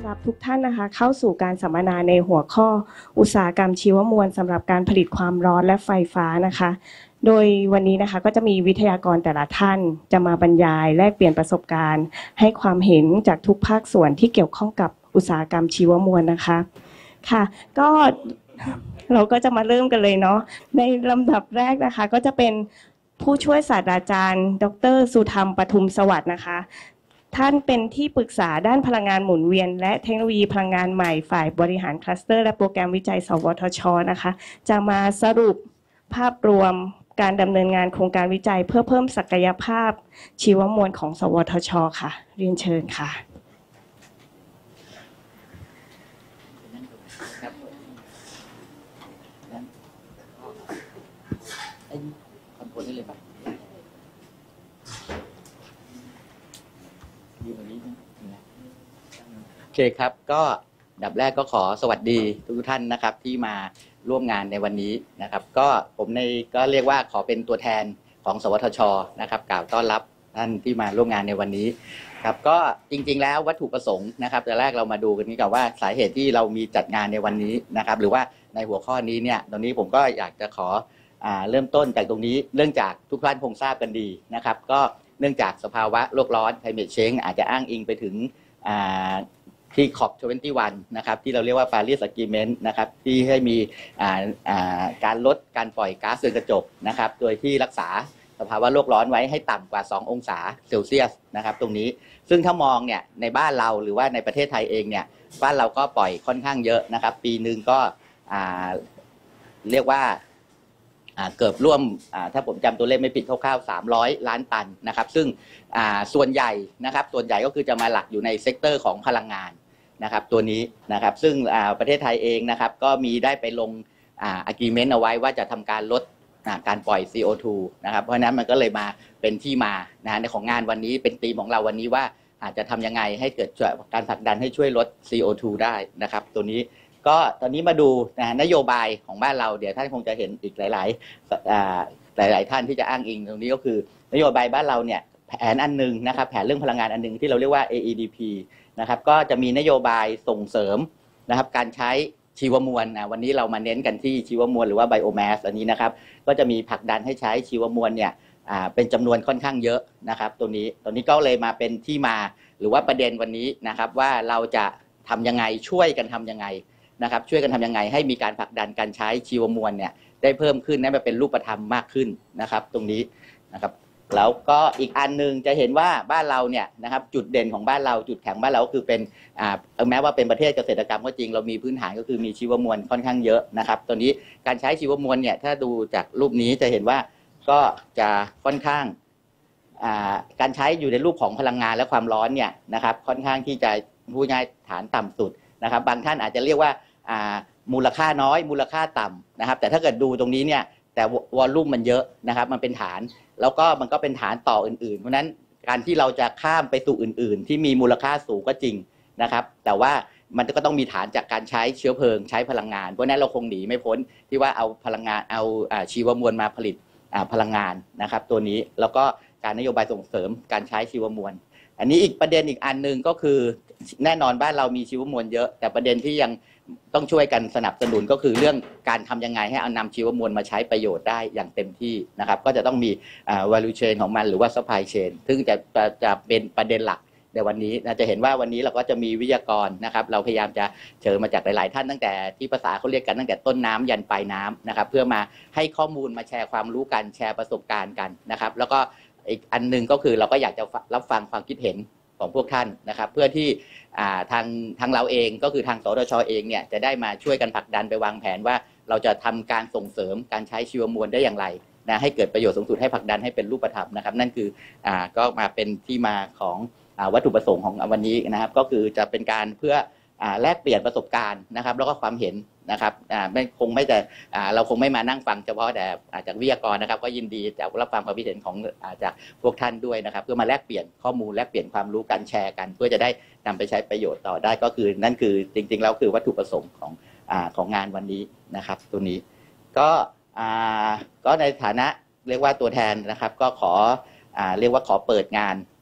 รับทุกท่านนะคะเข้าสู่การสัมมนาในหัวข้ออุตสาหกรรมชีวมวลสำหรับการผลิตความร้อนและไฟฟ้านะคะโดยวันนี้นะคะก็จะมีวิทยากรแต่ละท่านจะมาบรรยายแลกเปลี่ยนประสบการณ์ให้ความเห็นจากทุกภาคส่วนที่เกี่ยวข้องกับอุตสาหกรรมชีวมวลนะคะค่ะก็เราก็จะมาเริ่มกันเลยเนาะในลำดับแรกนะคะก็จะเป็นผู้ช่วยศาสตราจารย์ดร.สุธรรมปทุมสวัสดิ์นะคะท่านเป็นที่ปรึกษาด้านพลังงานหมุนเวียนและเทคโนโลยีพลังงานใหม่ฝ่ายบริหารคลัสเตอร์และโปรแกรมวิจัยสวทช.นะคะจะมาสรุปภาพรวมการดำเนินงานโครงการวิจัยเพื่อเพิ่มศักยภาพชีวมวลของสวทช.ค่ะเรียนเชิญค่ะคอนโทรลได้เลยป่ะโอเคครับก็ดับแรกก็ขอสวัสดีทุกท่านนะครับที่มาร่วมงานในวันนี้นะครับก็ผมก็เรียกว่าขอเป็นตัวแทนของสวทช.นะครับกล่าวต้อนรับท่านที่มาร่วมงานในวันนี้ครับก็จริงๆแล้ววัตถุประสงค์นะครับแต่แรกเรามาดูกันนี้ก่อนว่าสาเหตุที่เรามีจัดงานในวันนี้นะครับหรือว่าในหัวข้อนี้เนี่ยตอนนี้ผมก็อยากจะขอเริ่มต้นจากตรงนี้เนื่องจากทุกท่านคงทราบกันดีนะครับก็เนื่องจากสภาวะโลกร้อน climate change อาจจะอ้างอิงไปถึงที่ COP21 นะครับที่เราเรียกว่า Paris Agreement นะครับที่ให้มีการลดการปล่อยก๊าซเรือนกระจกนะครับโดยที่รักษาสภาวะโลกร้อนไว้ให้ต่ำกว่า2องศาเซลเซียสนะครับตรงนี้ซึ่งถ้ามองเนี่ยในบ้านเราหรือว่าในประเทศไทยเองเนี่ยบ้านเราก็ปล่อยค่อนข้างเยอะนะครับปีหนึ่งก็เรียกว่าเกือบร่วมถ้าผมจำตัวเลขไม่ผิดคร่าวๆ300 ล้านตันนะครับซึ่งส่วนใหญ่นะครับส่วนใหญ่ก็คือจะมาหลักอยู่ในเซกเตอร์ของพลังงานนะครับตัวนี้นะครับซึ่งประเทศไทยเองนะครับก็มีได้ไปลงagreement เอาไว้ว่าจะทำการลดการปล่อย CO2 นะครับเพราะฉะนั้นมันก็เลยมาเป็นที่มาในของงานวันนี้เป็นธีมของเราวันนี้ว่าอาจจะทำยังไงให้เกิดการผลักดันให้ช่วยลด CO2 ได้นะครับตัวนี้ก็ตอนนี้มาดูนโยบายของบ้านเราเดี๋ยวท่านคงจะเห็นอีกหลายท่านที่จะอ้างอิงตรงนี้ก็คือนโยบายบ้านเราเนี่ยแผนอันนึงนะครับแผนเรื่องพลังงานอันนึงที่เราเรียกว่า AEDP นะครับก็จะมีนโยบายส่งเสริมนะครับการใช้ชีวมวลวันนี้เรามาเน้นกันที่ชีวมวลหรือว่าไบโอแมสอันนี้นะครับก็จะมีผลักดันให้ใช้ชีวมวลเนี่ยเป็นจำนวนค่อนข้างเยอะนะครับตรงนี้ก็เลยมาเป็นที่มาหรือว่าประเด็นวันนี้นะครับว่าเราจะทำยังไงช่วยกันทำยังไงนะครับช่วยกันทำยังไงให้มีการผลักดันการใช้ชีวมวลเนี่ยได้เพิ่มขึ้นให้มันเป็นรูปธรรมมากขึ้นนะครับตรงนี้นะครับแล้วก็อีกอันนึงจะเห็นว่าบ้านเราเนี่ยนะครับจุดเด่นของบ้านเราจุดแข็งบ้านเราก็คือเป็นแม้ว่าเป็นประเทศเกษตรกรรมก็จริงเรามีพื้นฐานก็คือมีชีวมวลค่อนข้างเยอะนะครับตอนนี้การใช้ชีวมวลเนี่ยถ้าดูจากรูปนี้จะเห็นว่าก็จะค่อนข้างการใช้อยู่ในรูปของพลังงานและความร้อนเนี่ยนะครับค่อนข้างที่จะพูดง่ายฐานต่ำสุดนะครับบางท่านอาจจะเรียกว่ามูลค่าน้อยมูลค่าต่ำนะครับแต่ถ้าเกิดดูตรงนี้เนี่ยแต่วอลลุ่มมันเยอะนะครับมันเป็นฐานแล้วก็มันก็เป็นฐานต่ออื่นๆเพราะนั้นการที่เราจะข้ามไปสู่อื่นๆที่มีมูลค่าสูงก็จริงนะครับแต่ว่ามันก็ต้องมีฐานจากการใช้เชื้อเพลิงใช้พลังงานเพราะนั้นเราคงหนีไม่พ้นที่ว่าเอาพลังงานเอาชีวมวลมาผลิตพลังงานนะครับตัวนี้แล้วก็การนโยบายส่งเสริมการใช้ชีวมวลอันนี้อีกประเด็นอีกอันนึงก็คือแน่นอนบ้านเรามีชีวมวลเยอะแต่ประเด็นที่ยังต้องช่วยกันสนับสนุนก็คือเรื่องการทำยังไงให้เอานำชีวมวลมาใช้ประโยชน์ได้อย่างเต็มที่นะครับก็จะต้องมีvalue chain ของมันหรือว่า supply chain ซึ่งจะเป็นประเด็นหลักในวันนี้จะเห็นว่าวันนี้เราก็จะมีวิทยากรนะครับเราพยายามจะเชิญมาจากหลายๆท่านตั้งแต่ที่ภาษาเขาเรียกกันตั้งแต่ต้นน้ำยันปลายน้ำนะครับเพื่อมาให้ข้อมูลมาแชร์ความรู้กันแชร์ประสบการณ์กันนะครับแล้วก็อีกอันนึงก็คือเราก็อยากจะรับฟังความคิดเห็นของพวกท่านนะครับเพื่อที่ทางเราเองก็คือทางสทช.เองเนี่ยจะได้มาช่วยกันผลักดันไปวางแผนว่าเราจะทำการส่งเสริมการใช้ชีวมวลได้อย่างไรนะให้เกิดประโยชน์สูงสุดให้ผลักดันให้เป็นรูปธรรมนะครับนั่นคือก็มาเป็นที่มาของวัตถุประสงค์ของวันนี้นะครับก็คือจะเป็นการเพื่อแลกเปลี่ยนประสบการณ์นะครับแล้วก็ความเห็นนะครับเราคงไม่มานั่งฟังเฉพาะแต่จากวิทยากรนะครับก็ยินดีจะรับฟังความคิดเห็นของจากพวกท่านด้วยนะครับเพื่อมาแลกเปลี่ยนข้อมูลแลกเปลี่ยนความรู้กันแชร์กันเพื่อจะได้นำไปใช้ประโยชน์ต่อได้ก็คือนั่นคือจริงๆแล้วคือวัตถุประสงค์ของงานวันนี้นะครับตัวนี้ก็ในฐานะเรียกว่าตัวแทนนะครับก็ขอเรียกว่าขอเปิดงาน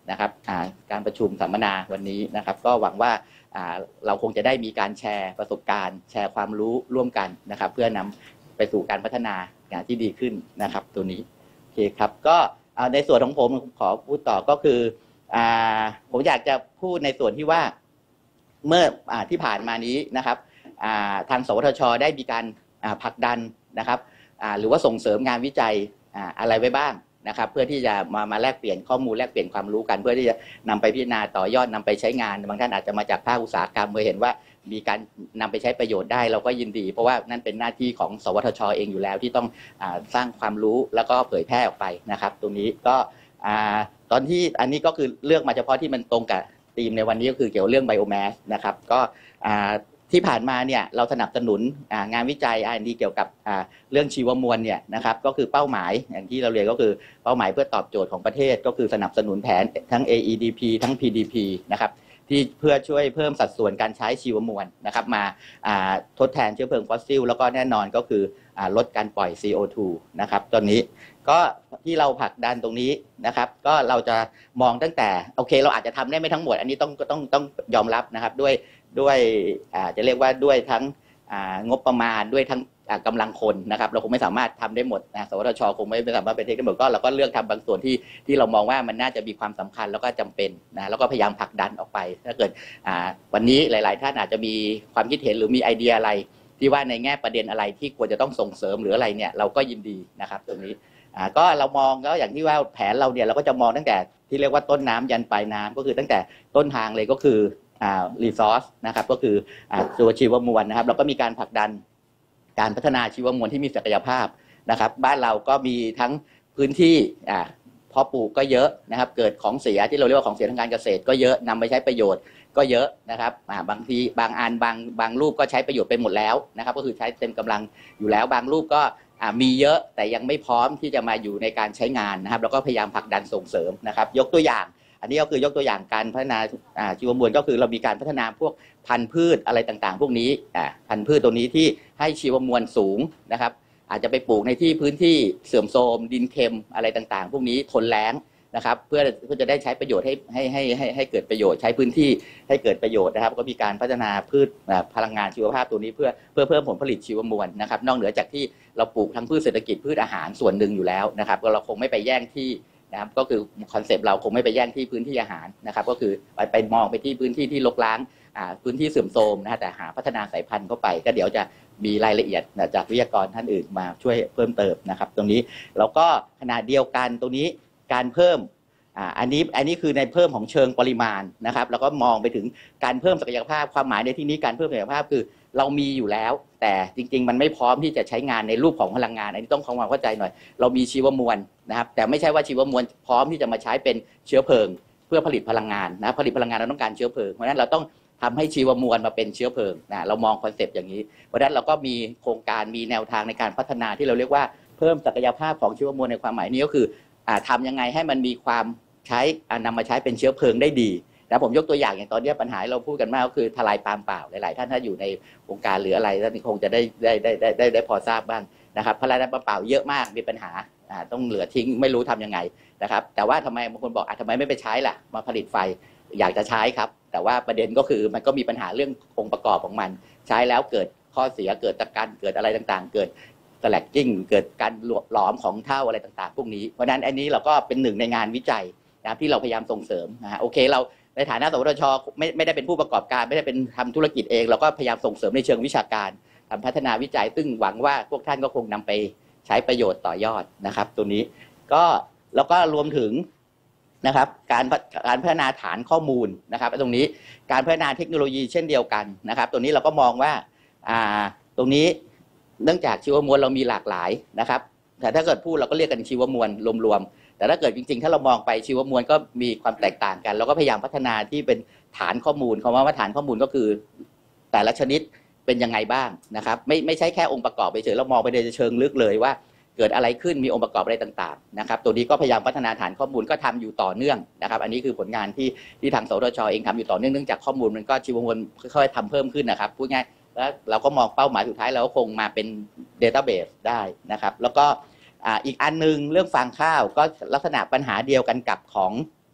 นะครับการประชุมสัมมนาวันนี้นะครับก็หวังว่าเราคงจะได้มีการแชร์ประสบการณ์แชร์ความรู้ร่วมกันนะครับเพื่อนำไปสู่การพัฒนางานที่ดีขึ้นนะครับตัวนี้โอเคครับก็ในส่วนของผมขอพูดต่อก็คือผมอยากจะพูดในส่วนที่ว่าเมื่อที่ผ่านมานี้นะครับทางสวทช.ได้มีการผลักดันนะครับหรือว่าส่งเสริมงานวิจัยอะไรไว้บ้างนะครับเพื่อที่จะมาแลกเปลี่ยนข้อมูลแลกเปลี่ยนความรู้กันเพื่อที่จะนำไปพิจารณาต่อยอดนำไปใช้งานบางท่านอาจจะมาจากภาคอุตสาหกรรมเมื่อเห็นว่ามีการนำไปใช้ประโยชน์ได้เราก็ยินดีเพราะว่านั่นเป็นหน้าที่ของสวทช.เองอยู่แล้วที่ต้องสร้างความรู้แล้วก็เผยแพร่ออกไปนะครับตรงนี้ก็ตอนที่อันนี้ก็คือเลือกมาเฉพาะที่มันตรงกับธีมในวันนี้ก็คือเกี่ยวกับเรื่องไบโอแมสนะครับก็ที่ผ่านมาเนี่ยเราสนับสนุนงานวิจัย R&D เกี่ยวกับเรื่องชีวมวลเนี่ยนะครับก็คือเป้าหมายอย่างที่เราเรียนก็คือเป้าหมายเพื่อตอบโจทย์ของประเทศก็คือสนับสนุนแผนทั้ง AEDP ทั้ง PDP นะครับที่เพื่อช่วยเพิ่มสัดส่วนการใช้ชีวมวลนะครับมาทดแทนเชื้อเพลิงฟอสซิลแล้วก็แน่นอนก็คือลดการปล่อย CO2 นะครับตอนนี้ก็ที่เราผลักดันตรงนี้นะครับก็เราจะมองตั้งแต่โอเคเราอาจจะทำได้ไม่ทั้งหมดอันนี้ต้องยอมรับนะครับด้วยจะเรียกว่าด้วยทั้งงบประมาณด้วยทั้งกำลังคนนะครับเราคงไม่สามารถทำได้หมดสวทช.คงไม่สามารถเป็นเทคได้หมดก็เราก็เลือกทำบางส่วนที่เรามองว่ามันน่าจะมีความสำคัญแล้วก็จำเป็นแล้วก็พยายามผลักดันออกไปถ้าเกิดวันนี้หลายๆท่านอาจจะมีความคิดเห็นหรือมีไอเดียอะไรที่ว่าในแง่ประเด็นอะไรที่ควรจะต้องส่งเสริมหรืออะไรเนี่ยเราก็ยินดีนะครับตรงนี้ก็เรามองก็อย่างที่ว่าแผนเราเนี่ยเราก็จะมองตั้งแต่ที่เรียกว่าต้นน้ำยันปลายน้ำก็คือตั้งแต่ต้นทางเลยก็คือรีซอสนะครับก็คือตัวชีวมวลนะครับเราก็มีการผลักดันการพัฒนาชีวมวลที่มีศักยภาพนะครับบ้านเราก็มีทั้งพื้นที่เพาะปลูกก็เยอะนะครับเกิดของเสียที่เราเรียกว่าของเสียทางการเกษตรก็เยอะนำไปใช้ประโยชน์ก็เยอะนะครับบางทีบางอันบางรูปก็ใช้ประโยชน์ไปหมดแล้วนะครับก็คือใช้เต็มกำลังอยู่แล้วบางรูปก็มีเยอะแต่ยังไม่พร้อมที่จะมาอยู่ในการใช้งานนะครับแล้วก็พยายามผลักดันส่งเสริมนะครับยกตัวอย่างอันนี้ก็คือยกตัวอย่างการพัฒนาชีวมวลก็คือเรามีการพัฒนาพวกพันธุ์พืชอะไรต่างๆพวกนี้พันธุ์พืชตัวนี้ที่ให้ชีวมวลสูงนะครับอาจจะไปปลูกในที่พื้นที่เสื่อมโทรมดินเค็มอะไรต่างๆพวกนี้ทนแล้งนะครับเพื่อจะได้ใช้ประโยชน์ให้เกิดประโยชน์ใช้พื้นที่ให้เกิดประโยชน์นะครับก็มีการพัฒนาพืชพลังงานชีวภาพตัวนี้เพื่อเพิ่มผลผลิตชีวมวลนะครับนอกเหนือจากที่เราปลูกทั้งพืชเศรษฐกิจพืชอาหารส่วนหนึ่งอยู่แล้วนะครับเราคงไม่ไปแย่งที่นะครับก็คือคอนเซปต์เราคงไม่ไปแย่งที่พื้นที่อาหารนะครับก็คือไปมองไปที่พื้นที่ที่รกร้างพื้นที่เสื่อมโทรมนะแต่หาพัฒนาสายพันธุ์เข้าไปก็เดี๋ยวจะมีรายละเอียดจากวิทยากรท่านอื่นมาช่วยเพิ่มเติมนะครับตรงนี้แล้วก็ขณะเดียวกันตรงนี้การเพิ่มอันนี้คือในเพิ่มของเชิงปริมาณนะครับแล้วก็มองไปถึงการเพิ่มศักยภาพความหมายในที่นี้การเพิ่มศักยภาพคือเรามีอยู่แล้วแต่จริงๆมันไม่พร้อมที่จะใช้งานในรูปของพลังงานอันนี้ต้องทำความเข้าใจหน่อยเรามีชีวมวลนะครับแต่ไม่ใช่ว่าชีวมวลพร้อมที่จะมาใช้เป็นเชื้อเพลิงเพื่อผลิตพลังงานนะผลิตพลังงานเราต้องการเชื้อเพลิงเพราะฉะนั้นเราต้องทำให้ชีวมวลมาเป็นเชื้อเพลิงเรามองคอนเซปต์อย่างนี้เพราะฉะนั้นเราก็มีโครงการมีแนวทางในการพัฒนาที่เราเรียกว่าเพิ่มศักยภาพของชีวมวลในความหมายนี้ก็คือทำยังไงให้มันมีความใช้นำมาใช้เป็นเชื้อเพลิงได้ดีนะผมยกตัวอย่างตอนนี้ปัญหาเราพูดกันมากก็คือทลายปาล์มเปล่าหลายๆท่านถ้าอยู่ในวงการหรืออะไรท่านคงจะได้พอทราบบ้างนะครับทลายปาล์มเปล่าเยอะมากมีปัญหาต้องเหลือทิ้งไม่รู้ทำยังไงนะครับแต่ว่าทำไมบางคนบอกทำไมไม่ไปใช้ล่ะมาผลิตไฟอยากจะใช้ครับแต่ว่าประเด็นก็คือมันก็มีปัญหาเรื่ององค์ประกอบของมันใช้แล้วเกิดข้อเสียเกิดตะกันเกิดอะไรต่างๆเกิดสแลกกิ้งเกิดการหลอมของเท่าอะไรต่างๆพวกนี้เพราะฉะนั้นอันนี้เราก็เป็นหนึ่งในงานวิจัยที่เราพยายามส่งเสริมโอเคเราในฐานะสวทช.ไม่ได้เป็นผู้ประกอบการไม่ได้เป็นทำธุรกิจเองเราก็พยายามส่งเสริมในเชิงวิชาการทำพัฒนาวิจัยซึ่งหวังว่าพวกท่านก็คงนำไปใช้ประโยชน์ต่อยอดนะครับตัวนี้ก็แล้วก็รวมถึงนะครับการพัฒนาฐานข้อมูลนะครับตรงนี้การพัฒนาเทคโนโลยีเช่นเดียวกันนะครับตัวนี้เราก็มองว่าตรงนี้เนื่องจากชีวมวลเรามีหลากหลายนะครับแต่ถ้าเกิดพูดเราก็เรียกกันชีวมวลรวมๆแต่ถ้าเกิดจริงๆถ้าเรามองไปชีวมวลก็มีความแตกต่างกันเราก็พยายามพัฒนาที่เป็นฐานข้อมูลคำว่าฐานข้อมูลก็คือแต่ละชนิดเป็นยังไงบ้างนะครับไม่ใช่แค่องค์ประกอบไปเฉยเรามองไปในเชิงลึกเลยว่าเกิดอะไรขึ้นมีองค์ประกอบอะไรต่างๆนะครับตัวนี้ก็พยายามพัฒนาฐานข้อมูลก็ทำอยู่ต่อเนื่องนะครับอันนี้คือผลงานที่ทางสวทช.เองทำอยู่ต่อเนื่องเนื่องจากข้อมูลมันก็ชีวมวลค่อยๆทำเพิ่มขึ้นนะครับพูดง่ายแล้วเราก็มองเป้าหมายสุดท้ายเราก็คงมาเป็นเดต้าเบสได้นะครับแล้วก็อีกอันนึงเรื่องฟางข้าวก็ลักษณะปัญหาเดียวกันกับของ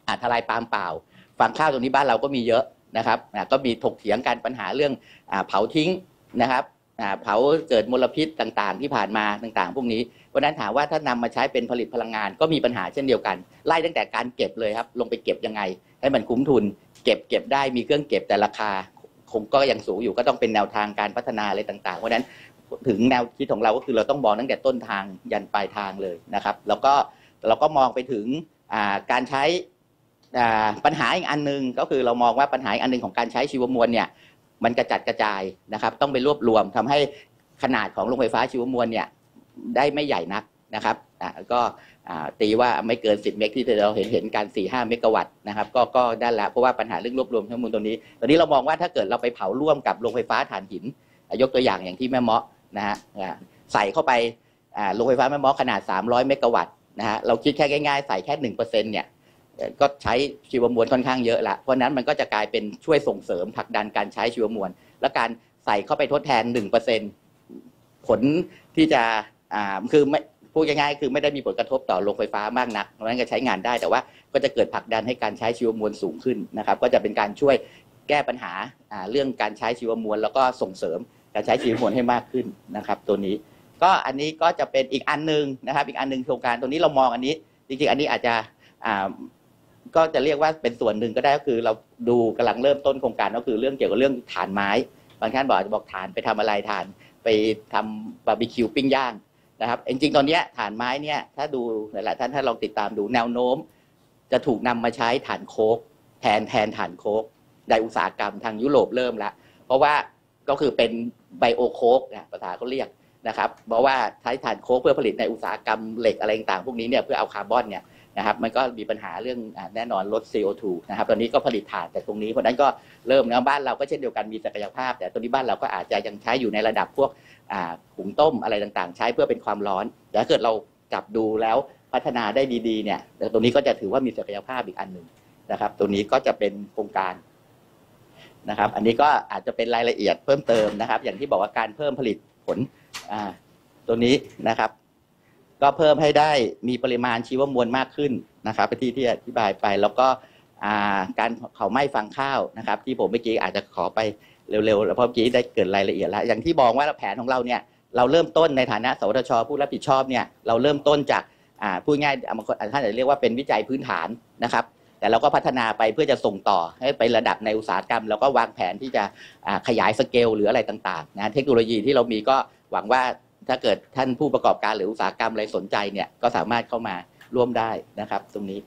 ทลายปาล์มเปล่าฟางข้าวตรงนี้บ้านเราก็มีเยอะนะครับก็มีถกเถียงกันปัญหาเรื่องเผาทิ้งนะครับเผาเกิดมลพิษต่างๆที่ผ่านมาต่างๆพวกนี้เพราะนั้นถามว่าถ้านำมาใช้เป็นผลิตพลังงานก็มีปัญหาเช่นเดียวกันไล่ตั้งแต่การเก็บเลยครับลงไปเก็บยังไงให้มันคุ้มทุนเก็บได้มีเครื่องเก็บแต่ราคาคงก็ยังสูงอยู่ก็ต้องเป็นแนวทางการพัฒนาอะไรต่างๆเพราะนั้นถึงแนวคิดของเราก็คือเราต้องมองตั้งแต่ต้นทางยันปลายทางเลยนะครับแล้วก็เราก็มองไปถึงการใช้ปัญหาอีกอันนึงก็คือเรามองว่าปัญหาอีกอันนึงของการใช้ชีวมวลเนี่ยมันกระจัดกระจายนะครับต้องไปรวบรวมทำให้ขนาดของโรงไฟฟ้าชีวมวลเนี่ยได้ไม่ใหญ่นักนะครับก็ตีว่าไม่เกิน10เมกที่เราเห็นการ 4-5 เมกะวัตต์นะครับก็ได้แล้วเพราะว่าปัญหาเรื่องรวบรวมข้อมูลตรงนี้เรามองว่าถ้าเกิดเราไปเผาร่วมกับโรงไฟฟ้าถ่านหินยกตัวอย่างที่แม่เมาะนะฮะใส่เข้าไปโรงไฟฟ้าแม่เมาะขนาด300เมกะวัตต์นะฮะเราคิดแค่ง่ายๆใส่แค่ 1% เนี่ยก็ใช้ชีวมวลค่อนข้างเยอะละเพราะนั้นมันก็จะกลายเป็นช่วยส่งเสริมผลักดันการใช้ชีวมวลและการใส่เข้าไปทดแทน 1% ผลที่จะคือไม่พูดง่ายๆคือไม่ได้มีผลกระทบต่อโรงไฟฟ้ามากนักเพราะฉะนั้นก็ใช้งานได้แต่ว่าก็จะเกิดผลักดันให้การใช้ชีวมวลสูงขึ้นนะครับก็จะเป็นการช่วยแก้ปัญหาเรื่องการใช้ชีวมวลแล้วก็ส่งเสริมการใช้ชีวมวลให้มากขึ้นนะครับตัวนี้ก็อันนี้ก็จะเป็นอีกอันนึงนะครับอีกอันนึงโครงการตัวนี้เรามองอันนี้จริงๆอันนี้อาจจะก็จะเรียกว่าเป็นส่วนหนึ่งก็ได้ก็คือเราดูกำลังเริ่มต้นโครงการก็คือเรื่องเกี่ยวกับเรื่องถ่านไม้บางท่านบอกจะบอกถ่านไปทำอะไรถ่านไปทำบาร์บีคิวปิ้งย่างนะครับจริงๆตอนนี้ถ่านไม้เนี่ยถ้าดูหลายๆท่านถ้าลองติดตามดูแนวโน้มจะถูกนำมาใช้ถ่านโค้กแทนถ่านโค้กในอุตสาหกรรมทางยุโรปเริ่มแล้วเพราะว่าก็คือเป็นไบโอโค้กภาษาเขาเรียกนะครับเพราะว่าใช้ถ่านโค้กเพื่อผลิตในอุตสาหกรรมเหล็กอะไรต่างๆพวกนี้เนี่ยเพื่อเอาคาร์บอนเนี่ยนะครับมันก็มีปัญหาเรื่องแน่นอนลด CO2 นะครับตอนนี้ก็ผลิตถ่านแต่ตรงนี้เพราะนั้นก็เริ่มนะบ้านเราก็เช่นเดียวกันมีศักยภาพแต่ตอนนี้บ้านเราก็อาจจะยังใช้อยู่ในระดับพวกหุงต้มอะไรต่างๆใช้เพื่อเป็นความร้อนแต่ถ้าเกิดเราจับดูแล้วพัฒนาได้ดีๆเนี่ยตรงนี้ก็จะถือว่ามีศักยภาพอีกอันหนึ่งนะครับตัวนี้ก็จะเป็นโครงการนะครับอันนี้ก็อาจจะเป็นรายละเอียดเพิ่มเติมนะครับอย่างที่บอกว่าการเพิ่มผลิตผลตัวนี้นะครับก็เพิ่มให้ได้มีปริมาณชีวมวลมากขึ้นนะครับที่อธิบายไปแล้วก็การเผาไหม้ฟางข้าวนะครับที่ผมเมื่อกี้อาจจะขอไปเร็วๆแล้วเพราะเมื่อกี้ได้เกิดรายละเอียดแล้วอย่างที่บอกว่าแผนของเราเนี่ยเราเริ่มต้นในฐานะสวทช.ผู้รับผิดชอบเนี่ยเราเริ่มต้นจากพูดง่ายบางคนท่านอาจจะเรียกว่าเป็นวิจัยพื้นฐานนะครับแต่เราก็พัฒนาไปเพื่อจะส่งต่อให้ไประดับในอุตสาหกรรมแล้วก็วางแผนที่จะขยายสเกลหรืออะไรต่างๆนะเทคโนโลยีที่เรามีก็หวังว่าถ้าเกิดท่านผู้ประกอบการหรืออุตสาหกรรมอะไรสนใจเนี่ยก็สามารถเข้ามาร่วมได้นะครับตรงนี้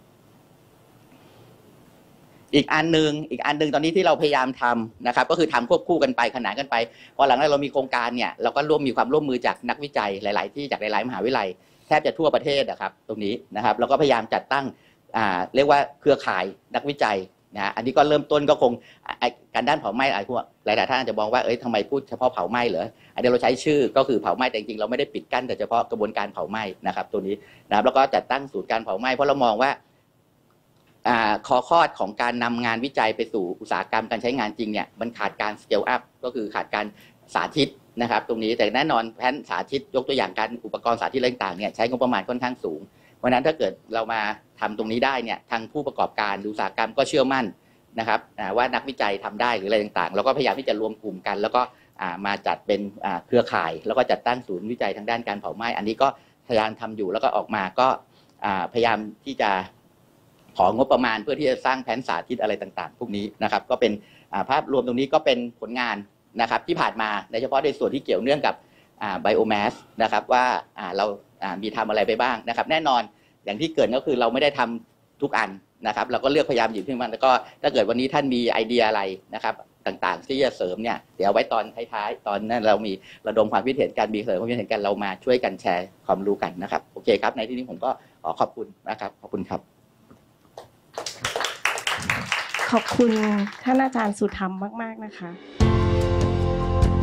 อีกอันหนึ่งตอนนี้ที่เราพยายามทำนะครับก็คือทำควบคู่กันไปขนานกันไปพอหลังจากเรามีโครงการเนี่ยเราก็มีความร่วมมือจากนักวิจัยหลายๆที่จากหลายๆมหาวิทยาลัยแทบจะทั่วประเทศนะครับตรงนี้นะครับเราก็พยายามจัดตั้งเรียกว่าเครือข่ายนักวิจัยนะอันนี้ก็เริ่มต้นก็คงการด้านเผาไหม้อะไรพวกหลายๆท่านจะมองว่าทำไมพูดเฉพาะเผาไหม้เหรออันนี้เราใช้ชื่อก็คือเผาไหม้แต่จริงๆเราไม่ได้ปิดกั้นแต่เฉพาะกระบวนการเผาไหม้นะครับตัวนี้นะครับแล้วก็จัดตั้งศูนย์การเผาไหม้เพราะเรามองว่าคอคอดของการนำงานวิจัยไปสู่อุตสาหกรรมการใช้งานจริงเนี่ยมันขาดการสเกลอัพก็คือขาดการสาธิตนะครับตรงนี้แต่แน่นอนแผนสาธิตยกตัวอย่างการอุปกรณ์สาธิตอะไรต่างๆเนี่ยใช้งบประมาณค่อนข้างสูงเพราะนั้นถ้าเกิดเรามาทำตรงนี้ได้เนี่ยทางผู้ประกอบการอุตสาหกรรมก็เชื่อมั่นนะครับว่านักวิจัยทำได้หรืออะไรต่างๆเราก็พยายามที่จะรวมกลุ่มกันแล้วก็มาจัดเป็นเครือข่ายแล้วก็จัดตั้งศูนย์วิจัยทางด้านการเผาไหม้อันนี้ก็พยายามทำอยู่แล้วก็ออกมาก็พยายามที่จะของบประมาณเพื่อที่จะสร้างแผนสาธิตอะไรต่างๆพวกนี้นะครับก็เป็นภาพรวมตรงนี้ก็เป็นผลงานนะครับที่ผ่านมาโดยเฉพาะในส่วนที่เกี่ยวเนื่องกับไบโอแมสนะครับว่าเรามีทำอะไรไปบ้างนะครับแน่นอนอย่างที่เกิดก็คือเราไม่ได้ทำทุกอันนะครับเราก็เลือกพยายามหยิบขึ้นมาแล้วก็ถ้าเกิดวันนี้ท่านมีไอเดียอะไรนะครับต่างๆที่จะเสริมเนี่ยเดี๋ยวไว้ตอนท้ายๆตอนนั้นเรามีระดมความคิดเห็นกันมีเสริมความคิดเห็นกันเรามาช่วยกันแชร์ความรู้กันนะครับโอเคครับในที่นี้ผมก็ขอบคุณนะครับขอบคุณครับขอบคุณท่านอาจารย์สุธรรมมากๆนะคะ